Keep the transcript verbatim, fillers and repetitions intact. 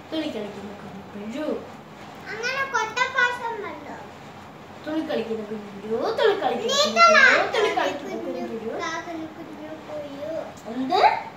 തുണി കളിക്കുന്ന കുഞ്ഞു അങ്ങനെ കൊട്ടപ്പാസമല്ലോ തുണി കളിക്കുന്ന കുഞ്ഞു തുണി കളിക്കുന്ന തുണി കളിക്കുന്ന കുഞ്ഞു കുഞ്ഞു കുഞ്ഞു കുഞ്ഞു എന്ത്